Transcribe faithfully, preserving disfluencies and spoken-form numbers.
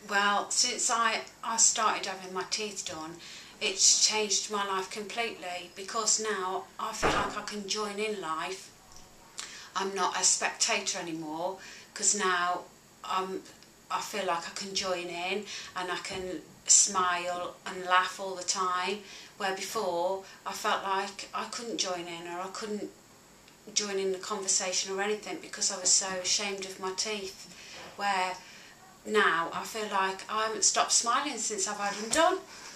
Well, since I, I started having my teeth done, it's changed my life completely, because now I feel like I can join in life. I'm not a spectator anymore, because now I'm, I feel like I can join in and I can smile and laugh all the time, where before I felt like I couldn't join in, or I couldn't join in the conversation or anything because I was so ashamed of my teeth, where now I feel like I haven't stopped smiling since I've had them done.